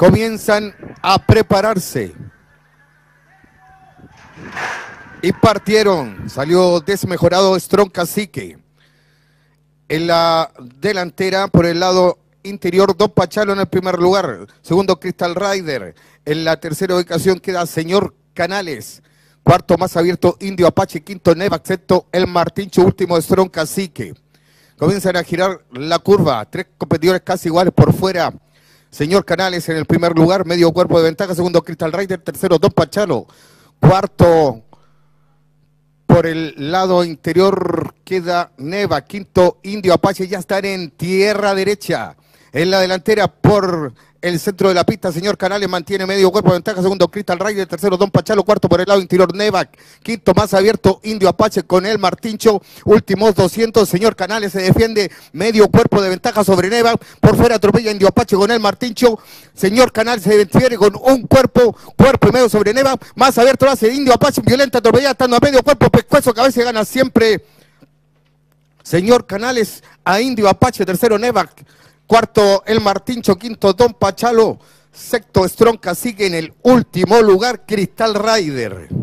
comienzan a prepararse. Y partieron. Salió desmejorado Strong Cacique. En la delantera, por el lado interior, Don Pachalo en el primer lugar. Segundo, Crystal Rider. En la tercera ubicación queda Señor Canales. Cuarto, más abierto, Indio Apache. Quinto, Nevac. Sexto, El Martincho. Último, Strong Cacique. Comienzan a girar la curva. Tres competidores casi iguales por fuera. Señor Canales en el primer lugar. Medio cuerpo de ventaja. Segundo, Crystal Rider. Tercero, Don Pachalo. Cuarto, por el lado interior queda Neva. Quinto, Indio Apache. Ya están en tierra derecha. En la delantera, por el centro de la pista, Señor Canales mantiene medio cuerpo de ventaja. Segundo, Crystal Rider. Tercero, Don Pachalo. Cuarto, por el lado interior, Nevac. Quinto, más abierto, Indio Apache con El Martincho. Últimos 200. Señor Canales se defiende. Medio cuerpo de ventaja sobre Nevac. Por fuera atropella Indio Apache con El Martincho. Señor Canales se defiende con un cuerpo y medio sobre Nevac. Más abierto lo hace Indio Apache. Violenta atropellada, estando a medio cuerpo. Pescuezo, cabeza, gana siempre Señor Canales a Indio Apache. Tercero, Nevac. Cuarto, El Martincho. Quinto, Don Pachalo. Sexto, Strong Cacique. En el último lugar, Crystal Rider.